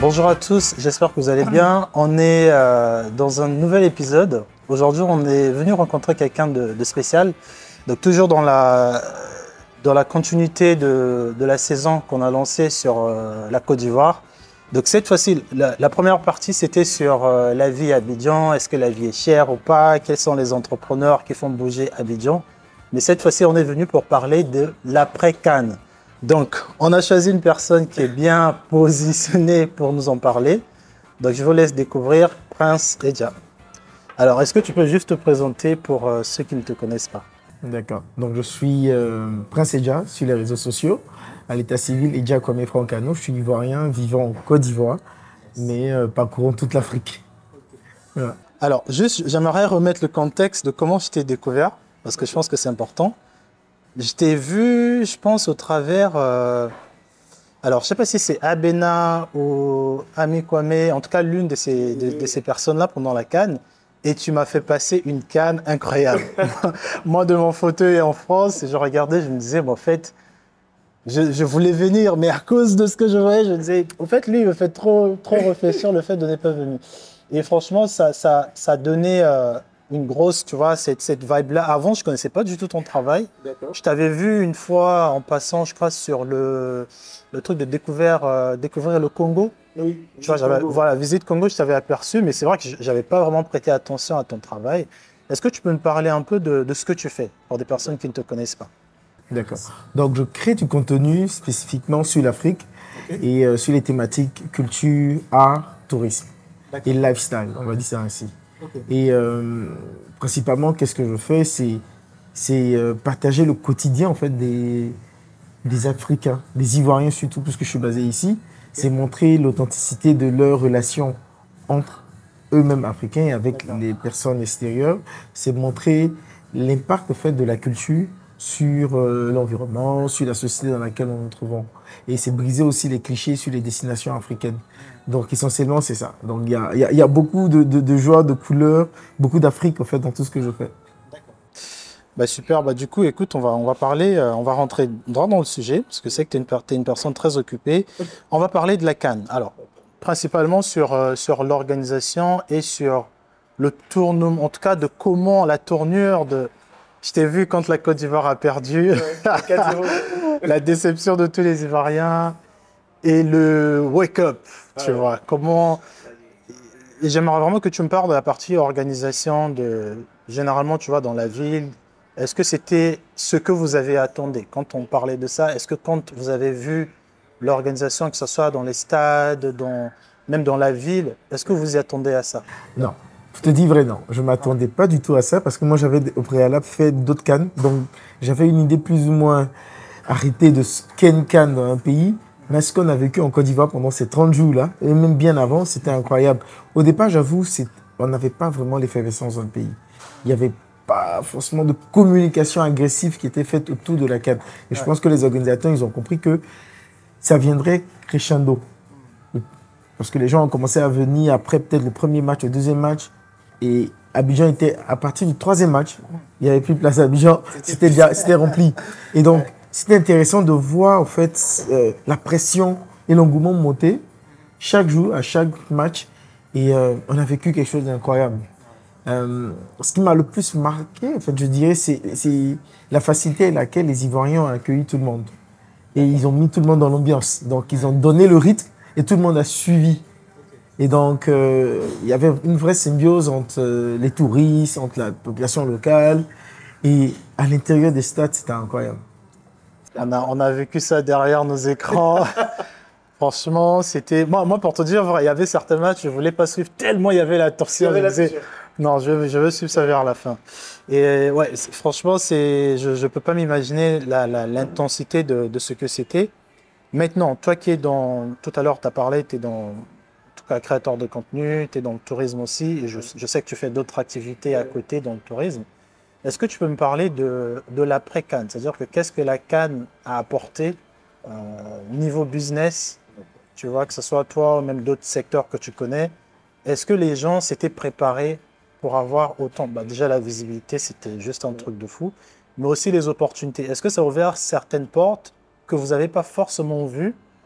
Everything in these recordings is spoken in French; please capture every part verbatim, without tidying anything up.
Bonjour à tous, j'espère que vous allez bien. On est euh, dans un nouvel épisode. Aujourd'hui, on est venu rencontrer quelqu'un de, de spécial. Donc toujours dans la, dans la continuité de, de la saison qu'on a lancée sur euh, la Côte d'Ivoire. Donc cette fois-ci, la, la première partie, c'était sur euh, la vie à Abidjan. Est-ce que la vie est chère ou pas? Quels sont les entrepreneurs qui font bouger Abidjan? Mais cette fois-ci, on est venu pour parler de l'après-CAN. Donc, on a choisi une personne qui est bien positionnée pour nous en parler. Donc, je vous laisse découvrir Prince Edja. Alors, est-ce que tu peux juste te présenter pour euh, ceux qui ne te connaissent pas? D'accord. Donc, je suis euh, Prince Edja sur les réseaux sociaux. À l'état civil, Edja Kwame Francano. Je suis ivoirien vivant en Côte d'Ivoire, mais euh, parcourant toute l'Afrique. Voilà. Alors, juste, j'aimerais remettre le contexte de comment je t'ai découvert, parce que je pense que c'est important. Je t'ai vu, je pense, au travers... Euh, alors, je ne sais pas si c'est Abena ou Ami Kwame, en tout cas, l'une de ces, de, de ces personnes-là pendant la CAN. Et tu m'as fait passer une CAN incroyable. Moi, de mon fauteuil en France, je regardais, je me disais, bon, en fait, je, je voulais venir, mais à cause de ce que je voyais, je me disais, en fait, lui, il me fait trop, trop réfléchir le fait de n'être pas venu. Et franchement, ça, ça, ça donnait... Euh, une grosse, tu vois, cette, cette vibe-là. Avant, je ne connaissais pas du tout ton travail. Je t'avais vu une fois en passant, je crois, sur le, le truc de découvrir, euh, découvrir le Congo. Oui, tu vois, j'avais, voilà, visite Congo, je t'avais aperçu, mais c'est vrai que je n'avais pas vraiment prêté attention à ton travail. Est-ce que tu peux me parler un peu de, de ce que tu fais pour des personnes qui ne te connaissent pas? D'accord. Donc, je crée du contenu spécifiquement sur l'Afrique okay. et euh, sur les thématiques culture, art, tourisme et lifestyle, on va dire ça ainsi. Okay. Et euh, principalement, qu'est-ce que je fais? C'est euh, partager le quotidien en fait, des, des Africains, des Ivoiriens surtout, puisque je suis basé ici. Okay. C'est montrer l'authenticité de leurs relations entre eux-mêmes Africains et avec les personnes extérieures. C'est montrer l'impact en fait, de la culture sur euh, l'environnement, sur la société dans laquelle nous nous trouvons. Et c'est briser aussi les clichés sur les destinations africaines. Donc essentiellement, c'est ça. Donc il y a, y, a, y a beaucoup de, de, de joie, de couleurs, beaucoup d'Afrique en fait dans tout ce que je fais. D'accord. Bah, super. Bah, du coup, écoute, on va, on va parler, euh, on va rentrer droit dans le sujet, parce que c'est que tu es une, es une personne très occupée. On va parler de la CAN. Alors, principalement sur, euh, sur l'organisation et sur le tournement, en tout cas de comment la tournure de... Je t'ai vu quand la Côte d'Ivoire a perdu, ouais, la déception de tous les Ivoiriens et le wake-up, ah, tu ouais. vois. Comment... Et j'aimerais vraiment que tu me parles de la partie organisation, de... généralement, tu vois, dans la ville. Est-ce que c'était ce que vous avez attendu quand on parlait de ça? Est-ce que quand vous avez vu l'organisation, que ce soit dans les stades, dans... même dans la ville, est-ce que vous y attendez à ça? Non. Je te dis vrai, non. Je ne m'attendais pas du tout à ça parce que moi, j'avais au préalable fait d'autres CAN. Donc, j'avais une idée plus ou moins arrêtée de ce qu'est une CAN dans un pays. Mais ce qu'on a vécu en Côte d'Ivoire pendant ces trente jours-là, et même bien avant, c'était incroyable. Au départ, j'avoue, on n'avait pas vraiment l'effervescence dans le pays. Il n'y avait pas forcément de communication agressive qui était faite autour de la CAN. Et je ouais. pense que les organisateurs, ils ont compris que ça viendrait crescendo. Parce que les gens ont commencé à venir après peut-être le premier match, le deuxième match. Et Abidjan était, à partir du troisième match, il n'y avait plus de place à Abidjan, c'était rempli. Et donc, c'était intéressant de voir en fait euh, la pression et l'engouement monter chaque jour, à chaque match. Et euh, on a vécu quelque chose d'incroyable. Euh, ce qui m'a le plus marqué, en fait, je dirais, c'est la facilité avec laquelle les Ivoiriens ont accueilli tout le monde. Et ils ont mis tout le monde dans l'ambiance. Donc, ils ont donné le rythme et tout le monde a suivi. Et donc, euh, il y avait une vraie symbiose entre euh, les touristes, entre la population locale. Et à l'intérieur des stades, c'était incroyable. On a, on a vécu ça derrière nos écrans. Franchement, c'était... Moi, moi, pour te dire, il y avait certains matchs, je ne voulais pas suivre tellement il y avait la torsion. Je disais, non, je, je veux suivre ça vers la fin. Et ouais, franchement, je ne peux pas m'imaginer l'intensité de, de ce que c'était. Maintenant, toi qui es dans... Tout à l'heure, tu as parlé, tu es dans... créateur de contenu, tu es dans le tourisme aussi, et je, je sais que tu fais d'autres activités à côté dans le tourisme. Est-ce que tu peux me parler de, de l'après-CAN? C'est-à-dire que qu'est-ce que la CAN a apporté euh, niveau business, tu vois, que ce soit toi ou même d'autres secteurs que tu connais. Est-ce que les gens s'étaient préparés pour avoir autant? Bah, déjà, la visibilité, c'était juste un truc de fou, mais aussi les opportunités. Est-ce que ça a ouvert certaines portes que vous n'avez pas forcément vues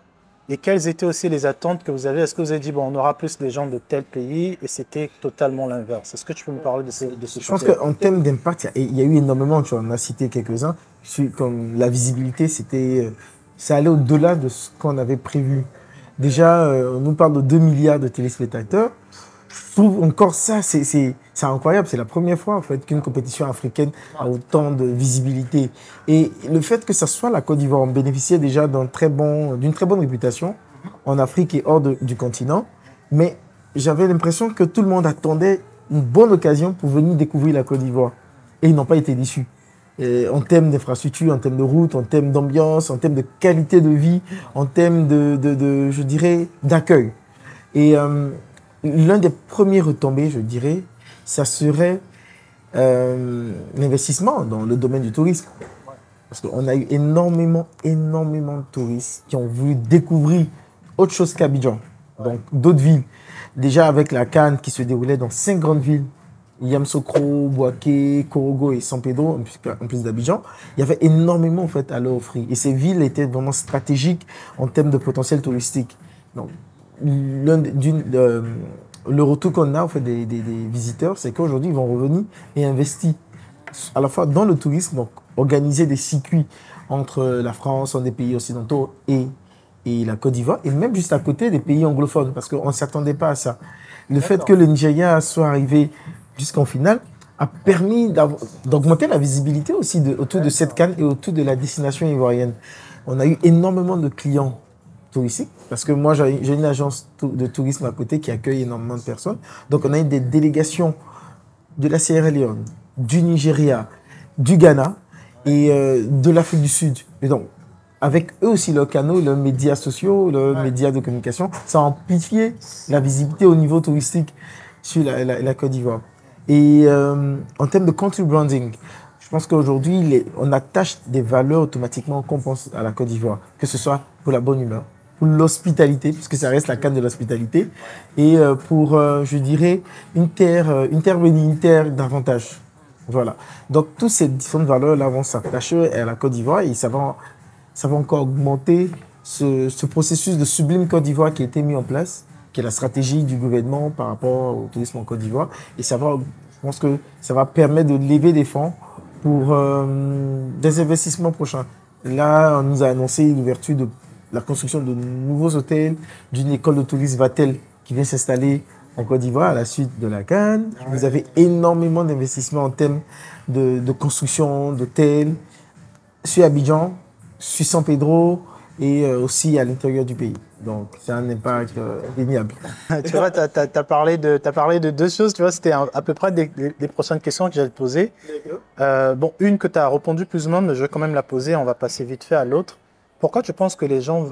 Et quelles étaient aussi les attentes que vous avez? Est-ce que vous avez dit, bon, on aura plus des gens de tel pays et c'était totalement l'inverse? Est-ce que tu peux me parler de ce, de ce Je pense qu'en termes d'impact, il y, y a eu énormément, tu vois, on a cité quelques-uns. Comme la visibilité, c'était, ça allait au-delà de ce qu'on avait prévu. Déjà, euh, on nous parle de deux milliards de téléspectateurs. Je trouve encore ça, c'est incroyable. C'est la première fois en fait, qu'une compétition africaine a autant de visibilité. Et le fait que ça soit la Côte d'Ivoire, on bénéficiait déjà d'une très, bon, d'une très bonne réputation en Afrique et hors de, du continent. Mais j'avais l'impression que tout le monde attendait une bonne occasion pour venir découvrir la Côte d'Ivoire. Et ils n'ont pas été déçus. Et en termes d'infrastructures, en termes de routes, en termes d'ambiance, en termes de qualité de vie, en termes de, de, de je dirais, d'accueil. Et euh, l'un des premiers retombées, je dirais, ça serait euh, l'investissement dans le domaine du tourisme. Parce qu'on a eu énormément, énormément de touristes qui ont voulu découvrir autre chose qu'Abidjan, donc d'autres villes. Déjà avec la CAN qui se déroulait dans cinq grandes villes, Yamoussoukro, Bouaké, Korogo et San Pedro, en plus d'Abidjan, il y avait énormément en fait, à leur offrir. Et ces villes étaient vraiment stratégiques en termes de potentiel touristique. Donc, euh, le retour qu'on a en fait, des, des, des visiteurs, c'est qu'aujourd'hui, ils vont revenir et investir à la fois dans le tourisme, donc organiser des circuits entre la France, des pays occidentaux et, et la Côte d'Ivoire, et même juste à côté des pays anglophones, parce qu'on ne s'attendait pas à ça. Le fait que le Nigeria soit arrivé jusqu'en finale a permis d'augmenter la visibilité aussi de, autour de cette CAN et autour de la destination ivoirienne. On a eu énormément de clients touristiques, parce que moi, j'ai une agence de tourisme à côté qui accueille énormément de personnes. Donc, on a eu des délégations de la Sierra Leone, du Nigeria, du Ghana et euh, de l'Afrique du Sud. Et donc, avec eux aussi, leurs canaux, leurs médias sociaux, leurs ouais. médias de communication, ça a amplifié la visibilité au niveau touristique sur la, la, la Côte d'Ivoire. Et euh, en termes de country branding, je pense qu'aujourd'hui, on attache des valeurs automatiquement qu'on pense à la Côte d'Ivoire, que ce soit pour la bonne humeur, pour l'hospitalité, puisque ça reste la CAN de l'hospitalité, et euh, pour, euh, je dirais, une terre, une terre bénie, une terre davantage. Voilà. Donc, toutes ces différentes valeurs-là vont s'attacher à la Côte d'Ivoire et ça va, ça va encore augmenter ce, ce processus de sublime Côte d'Ivoire qui a été mis en place, qui est la stratégie du gouvernement par rapport au tourisme en Côte d'Ivoire. Et ça va, je pense que ça va permettre de lever des fonds pour euh, des investissements prochains. Là, on nous a annoncé l'ouverture de la construction de nouveaux hôtels, d'une école de tourisme Vatel qui vient s'installer en Côte d'Ivoire à la suite de la CAN. Vous avez énormément d'investissements en termes de, de construction d'hôtels sur Abidjan, sur San Pedro et euh, aussi à l'intérieur du pays. Donc, c'est un impact euh, indéniable. Tu vois, tu as, as, as, parlé de, as parlé de deux choses. Tu vois, c'était à peu près des, des, des prochaines questions que j'allais te poser. Euh, bon, une que tu as répondu plus ou moins, mais je vais quand même la poser. On va passer vite fait à l'autre. Pourquoi tu penses que les gens...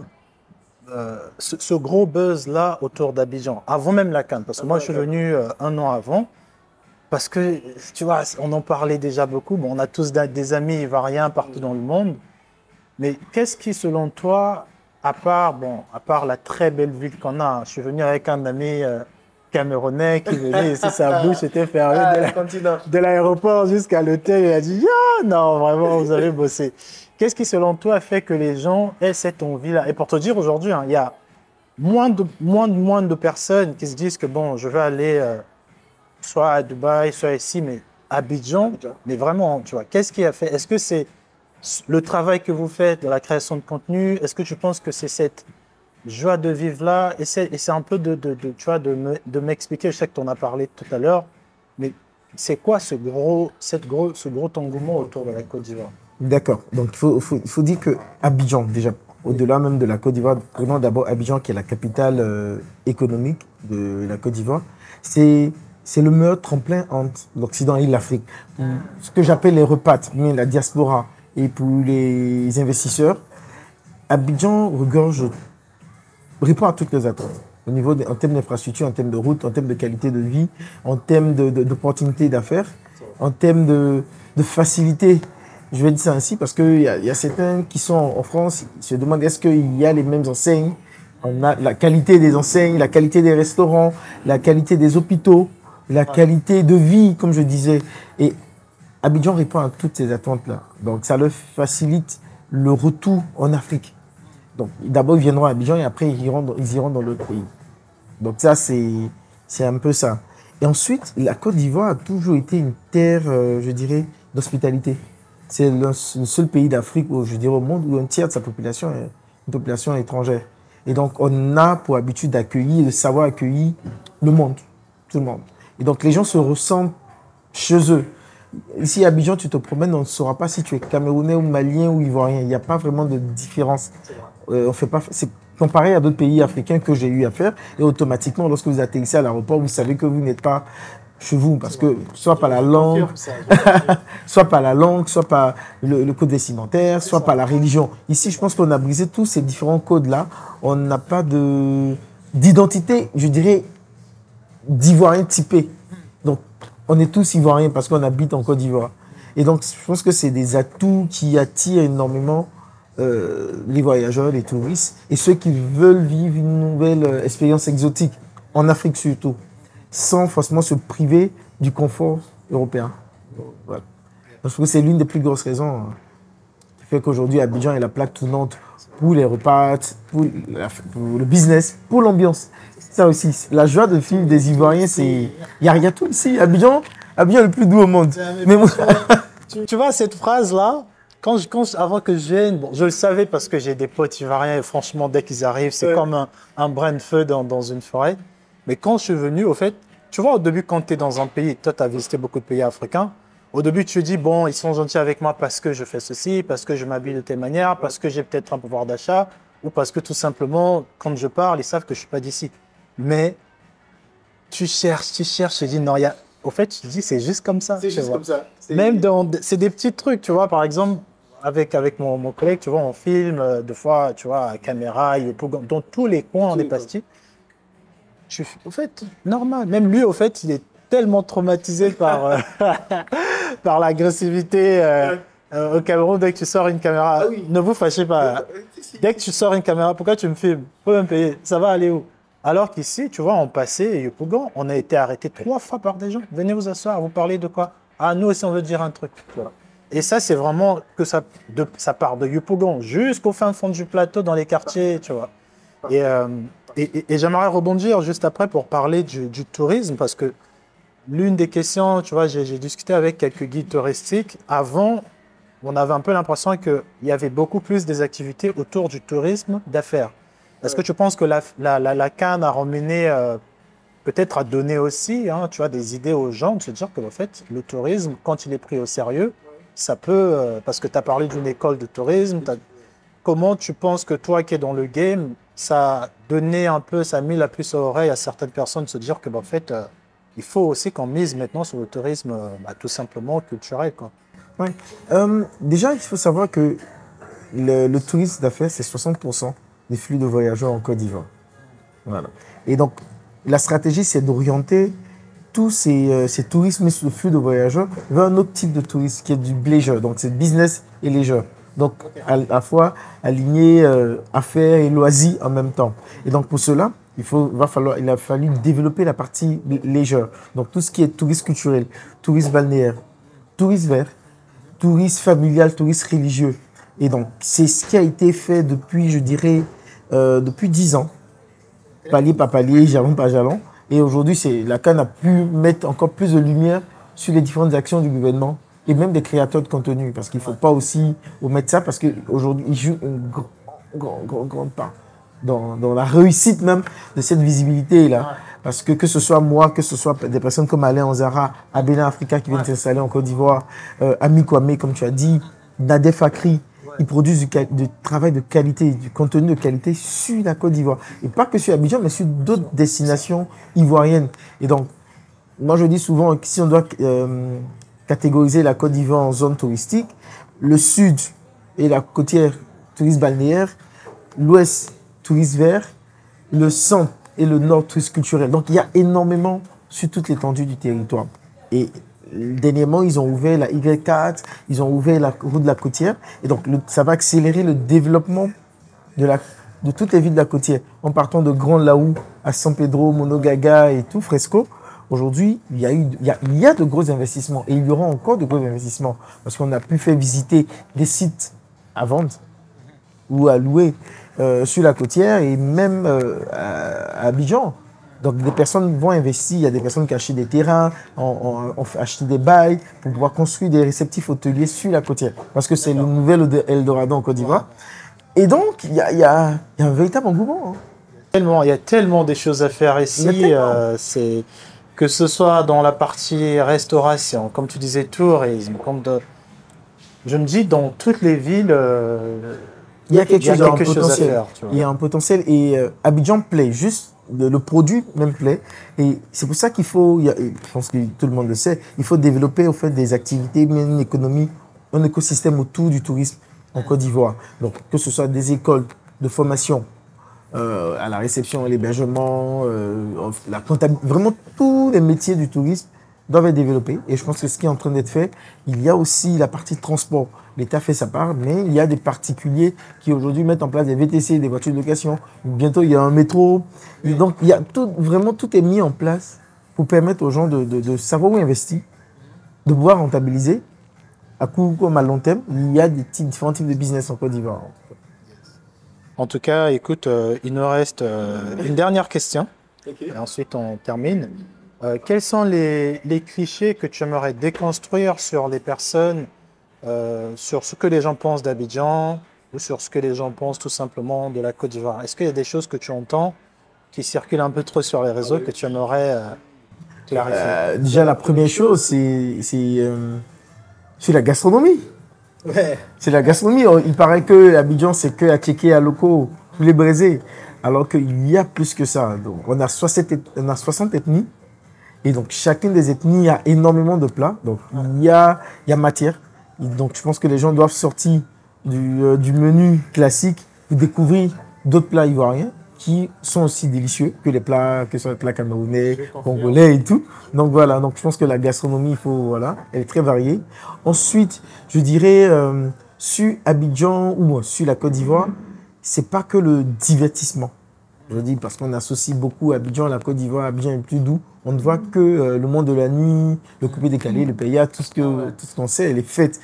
Euh, ce, ce gros buzz-là autour d'Abidjan, avant même la CAN, parce que moi, je suis venu euh, un an avant, parce que, tu vois, on en parlait déjà beaucoup. Bon, on a tous des amis ivoiriens partout dans le monde. Mais qu'est-ce qui, selon toi, à part, bon, à part la très belle ville qu'on a, je suis venu avec un ami euh, camerounais qui venait ici, sa bouche était fermée ah, de l'aéroport la, jusqu'à l'hôtel. Il a dit ah, non, vraiment, vous avez bossé. Qu'est-ce qui, selon toi, fait que les gens aient cette envie-là? Et pour te dire, aujourd'hui, hein, il y a moins de, moins, de, moins de personnes qui se disent que, bon, je vais aller euh, soit à Dubaï, soit ici, mais à Abidjan. Abidjan. Mais vraiment, tu vois, qu'est-ce qui a fait? Est-ce que c'est le travail que vous faites de la création de contenu? Est-ce que tu penses que c'est cette joie de vivre-là? Et c'est un peu de, de, de, tu vois, de m'expliquer, je sais que tu en as parlé tout à l'heure, mais c'est quoi ce gros, cette gros, ce gros engouement autour de la Côte d'Ivoire? D'accord. Donc, il faut, faut, faut dire que Abidjan, déjà, au-delà même de la Côte d'Ivoire, prenons d'abord Abidjan, qui est la capitale euh, économique de la Côte d'Ivoire, c'est le meilleur tremplin entre l'Occident et l'Afrique. Ce que j'appelle les repatres, la diaspora, et pour les investisseurs, Abidjan regorge, répond à toutes les attentes. Au niveau de, en termes d'infrastructure, en termes de route, en termes de qualité de vie, en termes d'opportunités de, de, d'affaires, en termes de, de facilité. Je vais dire ça ainsi parce qu'il y, y a certains qui sont en France, ils se demandent est-ce qu'il y a les mêmes enseignes. On a la qualité des enseignes, la qualité des restaurants, la qualité des hôpitaux, la qualité de vie, comme je disais. Et Abidjan répond à toutes ces attentes-là. Donc, ça leur facilite le retour en Afrique. Donc, d'abord, ils viendront à Abidjan et après, ils iront dans, ils iront dans l'autre pays. Donc, ça, c'est un peu ça. Et ensuite, la Côte d'Ivoire a toujours été une terre, euh, je dirais, d'hospitalité. C'est le, le seul pays d'Afrique, je dirais, au monde où un tiers de sa population est une population étrangère. Et donc, on a pour habitude d'accueillir, de savoir accueillir le monde, tout le monde. Et donc, les gens se ressentent chez eux. Ici, à Abidjan, tu te promènes, on ne saura pas si tu es Camerounais ou Malien ou Ivoirien. Il n'y a pas vraiment de différence. Euh, on fait pas, c'est comparé à d'autres pays africains que j'ai eu à faire. Et automatiquement, lorsque vous atterrissez à l'aéroport, vous savez que vous n'êtes pas chez vous. Parce que soit par la langue, soit par la langue, soit par le, le code vestimentaire, soit par la religion. Ici, je pense qu'on a brisé tous ces différents codes-là. On n'a pas d'identité, je dirais, d'Ivoirien typé. Donc, on est tous Ivoiriens parce qu'on habite en Côte d'Ivoire. Et donc, je pense que c'est des atouts qui attirent énormément euh, les voyageurs, les touristes et ceux qui veulent vivre une nouvelle euh, expérience exotique, en Afrique surtout, sans forcément se priver du confort européen. Voilà. Parce que c'est l'une des plus grosses raisons hein, qui fait qu'aujourd'hui, Abidjan est la plaque tournante pour les repas, pour, la, pour le business, pour l'ambiance. Ça aussi, la joie de vivre des Ivoiriens, c'est... Il y, y a tout ici. Abidjan, Abidjan est le plus doux au monde. Mais moi... tu, tu vois, cette phrase-là, quand je, quand, avant que je vienne, bon, je le savais parce que j'ai des potes Ivoiriens et franchement, dès qu'ils arrivent, c'est ouais. comme un, un brin de feu dans, dans une forêt. Mais quand je suis venu, au fait, tu vois, au début, quand tu es dans un pays, toi, tu as visité beaucoup de pays africains, au début, tu te dis, bon, ils sont gentils avec moi parce que je fais ceci, parce que je m'habille de telle manière, parce que j'ai peut-être un pouvoir d'achat, ou parce que tout simplement, quand je parle, ils savent que je ne suis pas d'ici. Mais tu cherches, tu cherches, tu dis non, il y a... Au fait, tu te dis c'est juste comme ça. C'est juste vois. comme ça. Même dans, c'est des petits trucs, tu vois. Par exemple, avec avec mon, mon collègue, tu vois, on filme euh, deux fois, tu vois, à caméra, il, dans tous les coins, on est passé. Tu, au fait, normal. Même lui, au fait, il est tellement traumatisé par euh, par l'agressivité. Euh, ouais. euh, au Cameroun, dès que tu sors une caméra, ah, oui. ne vous fâchez pas. Dès que tu sors une caméra, pourquoi tu me filmes? Faut me payer. Ça va aller où? Alors qu'ici, tu vois, en passé, Yopougon, on a été arrêté trois fois par des gens. Venez vous asseoir, vous parlez de quoi? Ah, nous aussi, on veut dire un truc. Voilà. Et ça, c'est vraiment que ça, de, ça part de Yopougon jusqu'au fin fond du plateau, dans les quartiers, tu vois. Et, euh, et, et, et j'aimerais rebondir juste après pour parler du, du tourisme, parce que l'une des questions, tu vois, j'ai discuté avec quelques guides touristiques. Avant, on avait un peu l'impression qu'il y avait beaucoup plus des activités autour du tourisme d'affaires. Est-ce que tu penses que la, la, la, la Cannes a ramené, euh, peut-être à donner aussi, hein, tu vois, des idées aux gens de se dire que, en fait, le tourisme, quand il est pris au sérieux, ça peut, euh, parce que tu as parlé d'une école de tourisme, comment tu penses que toi qui es dans le game, ça a donné un peu, ça a mis la puce à l'oreille à certaines personnes de se dire que, bah, en fait, euh, il faut aussi qu'on mise maintenant sur le tourisme, euh, bah, tout simplement culturel, quoi. Ouais. Euh, déjà, il faut savoir que le, le tourisme d'affaires, c'est soixante pour cent des flux de voyageurs en Côte d'Ivoire. Voilà. Et donc, la stratégie, c'est d'orienter tous ces, euh, ces tourismes et ce flux de voyageurs vers un autre type de tourisme qui est du leisure. Donc, c'est business et leisure. Donc, à la fois aligner euh, affaires et loisirs en même temps. Et donc, pour cela, il, faut, va falloir, il a fallu développer la partie leisure. Donc, tout ce qui est tourisme culturel, tourisme balnéaire, tourisme vert, tourisme familial, tourisme religieux. Et donc, c'est ce qui a été fait depuis, je dirais, euh, depuis dix ans. Palier par palier, jalon par jalon. Et aujourd'hui, la Cannes a pu mettre encore plus de lumière sur les différentes actions du gouvernement et même des créateurs de contenu. Parce qu'il ne faut pas aussi omettre ça, parce qu'aujourd'hui, ils jouent une grande, grande, grande, grande part dans, dans la réussite même de cette visibilité-là. Parce que que ce soit moi, que ce soit des personnes comme Alain Onzara, Abena Africa qui viennent s'installer en Côte d'Ivoire, euh, Ami Kwame, comme tu as dit, Nadef Fakri, ils produisent du, du travail de qualité, du contenu de qualité sur la Côte d'Ivoire. Et pas que sur Abidjan, mais sur d'autres destinations ivoiriennes. Et donc, moi je dis souvent que si on doit euh, catégoriser la Côte d'Ivoire en zone touristique, le sud et la côtière touriste balnéaire, l'ouest touriste vert, le centre et le nord touriste culturel. Donc il y a énormément sur toute l'étendue du territoire. Et dernièrement, ils ont ouvert la Y quatre, ils ont ouvert la route de la côtière. Et donc, le, ça va accélérer le développement de, la, de toutes les villes de la côtière. En partant de Grand Laou à San Pedro, Monogaga et tout, Fresco. Aujourd'hui, il y a eu, il y a, il y a de gros investissements. Et il y aura encore de gros investissements. Parce qu'on a pu faire visiter des sites à vendre ou à louer. euh, sur la côtière et même euh, à, à Abidjan. Donc, des personnes vont investir, il y a des personnes qui achètent des terrains, ont, ont, ont acheté des bails pour pouvoir construire des réceptifs hôteliers sur la côtière. Parce que c'est le nouvel Eldorado en Côte d'Ivoire. Et donc, il y a, y, a, y a un véritable engouement. Hein. Tellement, il y a tellement de choses à faire ici. Euh, c'est, que ce soit dans la partie restauration, comme tu disais, tourisme, comme de, je me dis, dans toutes les villes, euh, il y a quelque, y a chose, quelque chose à faire. Tu vois. Il y a un potentiel et euh, Abidjan plaît juste. Le, le produit même plaît. Et c'est pour ça qu'il faut, il y a, je pense que tout le monde le sait, il faut développer au fait des activités, une économie, un écosystème autour du tourisme en Côte d'Ivoire. Donc, que ce soit des écoles de formation euh, à la réception et l'hébergement, euh, la comptabilité, vraiment tous les métiers du tourisme doivent être développés. Et je pense que ce qui est en train d'être fait, il y a aussi la partie transport. L'État fait sa part, mais il y a des particuliers qui aujourd'hui mettent en place des V T C, des voitures de location. Bientôt, il y a un métro. Et donc, il y a tout, vraiment tout est mis en place pour permettre aux gens de, de, de savoir où investir, de pouvoir rentabiliser à court comme à long terme. Il y a des types, différents types de business en Côte d'Ivoire. En tout cas, écoute, euh, il nous reste euh, une dernière question. Okay. Et ensuite, on termine. Euh, quels sont les, les clichés que tu aimerais déconstruire sur les personnes, euh, sur ce que les gens pensent d'Abidjan ou sur ce que les gens pensent tout simplement de la Côte d'Ivoire? Est-ce qu'il y a des choses que tu entends qui circulent un peu trop sur les réseaux que tu aimerais euh, clarifier? euh, Déjà, la première chose, c'est euh, la gastronomie. Ouais. C'est la gastronomie. Il paraît que Abidjan, c'est que à checker à locaux, tous les braisés, alors qu'il y a plus que ça. Donc, on a soixante, on a soixante ethnies. Et donc, chacune des ethnies a énormément de plats. Donc, il y a, il y a matière. Et donc, je pense que les gens doivent sortir du, euh, du menu classique pour découvrir d'autres plats ivoiriens qui sont aussi délicieux que les plats, que ce soit les plats camerounais, congolais et tout. Donc, voilà. Donc, je pense que la gastronomie, il faut, voilà, elle est très variée. Ensuite, je dirais, euh, sur Abidjan ou sur la Côte d'Ivoire, c'est pas que le divertissement. Je dis parce qu'on associe beaucoup Abidjan à la Côte d'Ivoire. Abidjan est plus doux. On ne voit que euh, le monde de la nuit, le coupé décalé, le paya, tout ce que tout ce qu'on sait, les fêtes.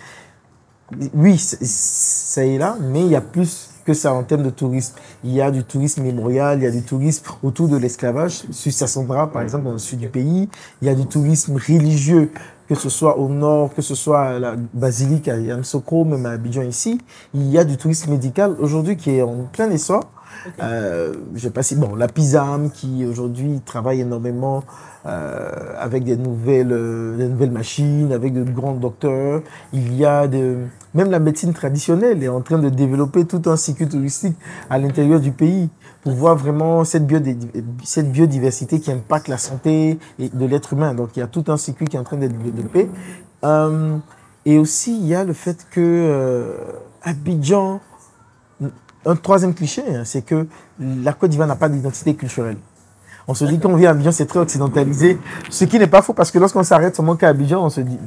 Oui, ça est là, mais il y a plus que ça en termes de tourisme. Il y a du tourisme mémorial, il y a du tourisme autour de l'esclavage. Sur Sassandra, par exemple, dans le sud du pays, il y a du tourisme religieux, que ce soit au nord, que ce soit à la basilique à Yamoussoukro, même à Abidjan ici. Il y a du tourisme médical aujourd'hui qui est en plein essor. Okay. Euh, je sais pas si bon la Pisam qui aujourd'hui travaille énormément euh, avec des nouvelles euh, des nouvelles machines, avec de grands docteurs. Il y a de même la médecine traditionnelle est en train de développer tout un cycle touristique à l'intérieur du pays pour voir vraiment cette, biodi cette biodiversité qui impacte la santé de l'être humain. Donc il y a tout un cycle qui est en train d'être développé. Euh, et aussi il y a le fait que euh, Abidjan, un troisième cliché, hein, c'est que la Côte d'Ivoire n'a pas d'identité culturelle. On se dit qu'on vient à Abidjan, c'est très occidentalisé, ce qui n'est pas faux parce que lorsqu'on s'arrête seulement qu'à Abidjan, on se dit,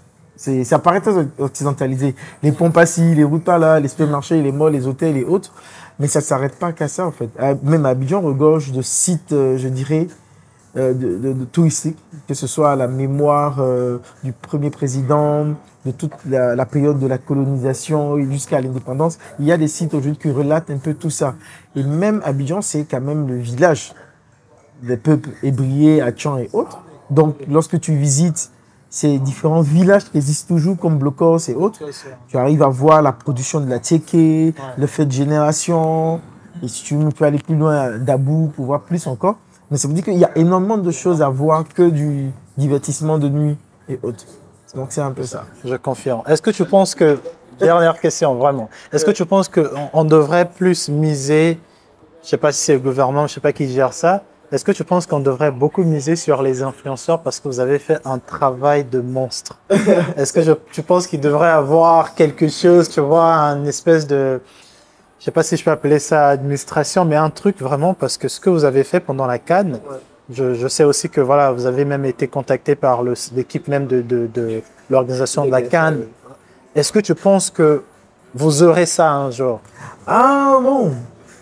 ça paraît très occidentalisé. Les pompes assis, les routes là, les supermarchés, les malls, les hôtels et autres, mais ça ne s'arrête pas qu'à ça en fait. Même Abidjan regorge de sites, je dirais, de, de, de touristiques, que ce soit la mémoire euh, du premier président, de toute la, la période de la colonisation jusqu'à l'indépendance. Il y a des sites aujourd'hui qui relatent un peu tout ça. Et même Abidjan, c'est quand même le village des peuples ébriés, Atchan et autres. Donc, lorsque tu visites ces différents villages qui existent toujours, comme Blocos et autres, tu arrives à voir la production de la tchéké, le fait de génération. Et si tu peux aller plus loin, d'Abou, pour voir plus encore. Mais ça veut dire qu'il y a énormément de choses à voir que du divertissement de nuit et autres. Donc c'est un peu ça. Je confirme. Est-ce que tu penses que, dernière question vraiment, est-ce que tu penses qu'on on devrait plus miser, je ne sais pas si c'est le gouvernement, je ne sais pas qui gère ça, est-ce que tu penses qu'on devrait beaucoup miser sur les influenceurs parce que vous avez fait un travail de monstre? Est-ce que je, tu penses qu'il devrait avoir quelque chose, tu vois, une espèce de, je ne sais pas si je peux appeler ça administration, mais un truc vraiment, parce que ce que vous avez fait pendant la CAN, ouais. je, je sais aussi que voilà, vous avez même été contacté par l'équipe même de, de, de l'organisation de la CAN. Est-ce que tu penses que vous aurez ça un jour? Ah bon.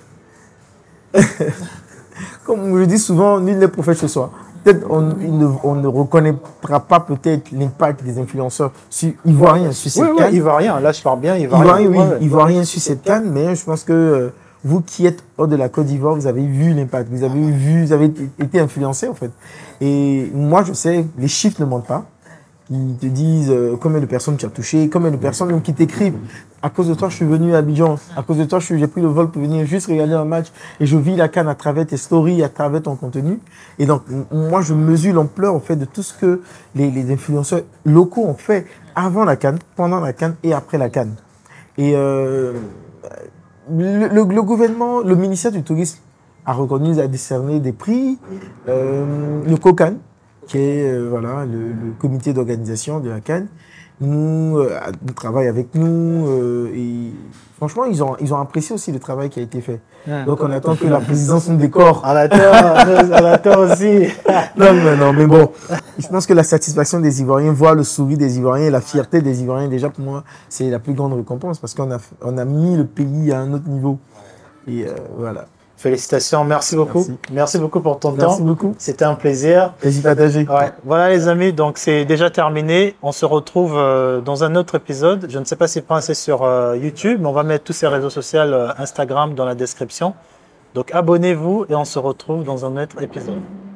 Comme je dis souvent, nul n'est prophète chez soi. Peut-être on, ne, on ne reconnaîtra pas peut-être l'impact des influenceurs sur Ivoiriens sur cette oui, canne. Oui, Ivoiriens, là je parle bien Ivoiriens. Ivoirien, oui, ouais, Ivoiriens sur cette canne, mais je pense que vous qui êtes hors de la Côte d'Ivoire, vous avez vu l'impact, vous avez vu, vous avez été influencé en fait. Et moi, je sais, les chiffres ne mentent pas. Ils te disent euh, combien de personnes tu as touché, combien de personnes même qui t'écrivent. À cause de toi, je suis venu à Abidjan. À cause de toi, j'ai pris le vol pour venir juste regarder un match. Et je vis la CAN à travers tes stories, à travers ton contenu. Et donc, moi, je mesure l'ampleur en fait, de tout ce que les, les influenceurs locaux ont fait avant la CAN, pendant la CAN et après la CAN. Et euh, le, le, le gouvernement, le ministère du Tourisme a reconnu, a décerné des prix. Euh, le COCAN, qui est euh, voilà, le, le comité d'organisation de la CAN, nous, euh, nous travaille avec nous. Euh, et franchement, ils ont, ils ont apprécié aussi le travail qui a été fait. Ouais, donc, on attend que la présidence nous décore. On attend, on attend aussi. Non, mais non, mais bon. Je pense que la satisfaction des Ivoiriens, voir le sourire des Ivoiriens et la fierté des Ivoiriens, déjà pour moi, c'est la plus grande récompense parce qu'on a, on a mis le pays à un autre niveau. Et euh, voilà. Félicitations, merci beaucoup. Merci, merci beaucoup pour ton merci temps. Merci beaucoup. C'était un plaisir. Plaisir partagé. Ouais. Voilà les amis, donc c'est déjà terminé. On se retrouve euh, dans un autre épisode. Je ne sais pas si Prince est sur euh, YouTube, mais on va mettre tous ses réseaux sociaux, euh, Instagram dans la description. Donc abonnez-vous et on se retrouve dans un autre épisode.